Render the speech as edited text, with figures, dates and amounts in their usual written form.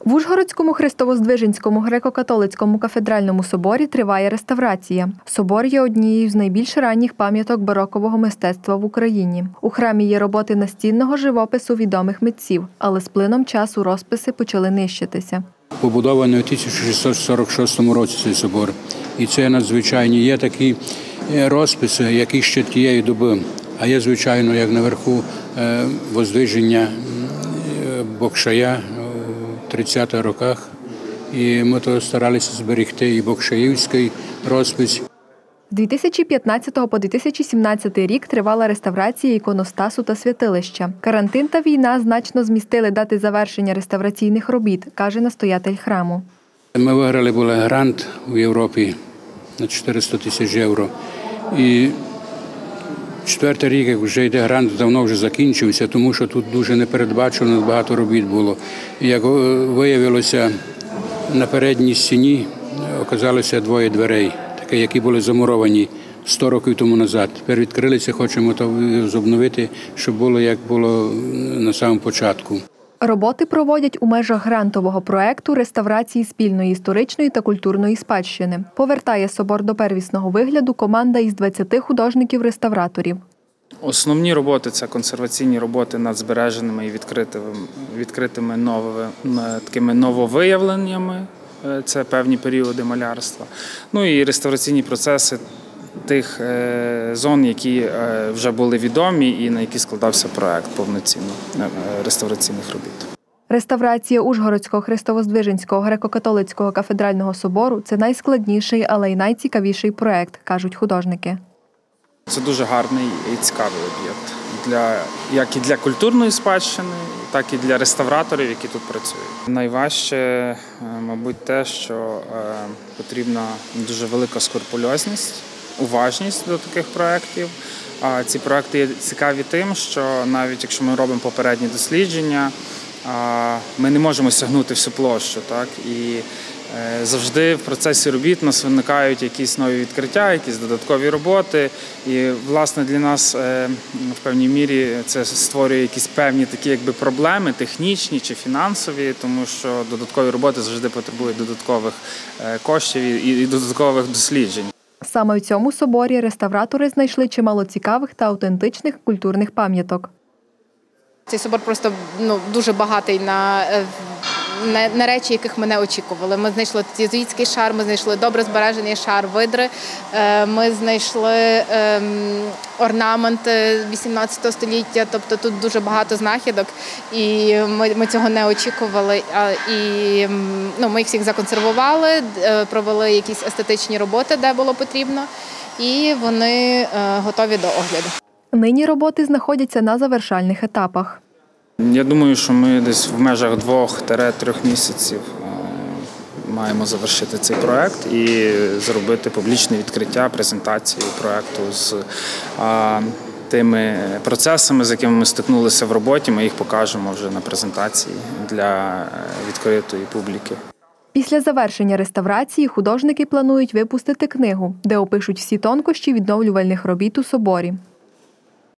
В Ужгородському Христово-Здвиженському греко-католицькому кафедральному соборі триває реставрація. Собор є однією з найбільш ранніх пам'яток барокового мистецтва в Україні. У храмі є роботи настінного живопису відомих митців, але з плином часу розписи почали нищитися. Побудований у 1646 році цей собор. І це надзвичайні. Є такі розписи, які ще тієї доби. А є, звичайно, як наверху воздвиження Бокшая у 30-х роках. І ми то старалися зберегти і бокшаївський розпис. З 2015 по 2017 рік тривала реставрація іконостасу та святилища. Карантин та війна значно змістили дати завершення реставраційних робіт, каже настоятель храму. Ми виграли грант у Європі на 400 тисяч євро. І четвертий рік, як вже йде грант, давно вже закінчився, тому що тут дуже непередбачено багато робіт було. І як виявилося, на передній стіні оказалося двоє дверей, такі, які були замуровані 100 років тому назад. Тепер відкрилися, хочемо то обновити, щоб було, як було на самому початку. Роботи проводять у межах грантового проекту реставрації спільної історичної та культурної спадщини. Повертає собор до первісного вигляду команда із 20 художників-реставраторів. Основні роботи – це консерваційні роботи над збереженими і відкритими такими нововиявленнями. Це певні періоди малярства. Ну і реставраційні процеси тих зон, які вже були відомі і на які складався проект повноцінно реставраційних робіт. Реставрація Ужгородського Христово-Здвиженського греко-католицького кафедрального собору – це найскладніший, але й найцікавіший проект, кажуть художники. Це дуже гарний і цікавий об'єкт, як і для культурної спадщини, так і для реставраторів, які тут працюють. Найважче, мабуть, те, що потрібна дуже велика скрупульозність, уважність до таких проєктів. А ці проєкти є цікаві тим, що навіть якщо ми робимо попередні дослідження, ми не можемо сягнути всю площу. Так? І завжди в процесі робіт у нас виникають якісь нові відкриття, якісь додаткові роботи. І, власне, для нас в певній мірі це створює якісь певні такі проблеми, технічні чи фінансові, тому що додаткові роботи завжди потребують додаткових коштів і додаткових досліджень. Саме в цьому соборі реставратори знайшли чимало цікавих та автентичних культурних пам'яток. Цей собор просто дуже багатий на речі, яких ми не очікували. Ми знайшли єзуїтський шар, ми знайшли добре збережений шар видри, ми знайшли орнаменти 18 століття, тобто тут дуже багато знахідок, і ми цього не очікували. І ми їх всіх законсервували, провели якісь естетичні роботи, де було потрібно, і вони готові до огляду. Нині роботи знаходяться на завершальних етапах. Я думаю, що ми десь в межах 2-3 місяців маємо завершити цей проєкт і зробити публічне відкриття, презентацію проєкту з тими процесами, з якими ми стикнулися в роботі. Ми їх покажемо вже на презентації для відкритої публіки. Після завершення реставрації художники планують випустити книгу, де опишуть всі тонкощі відновлювальних робіт у соборі.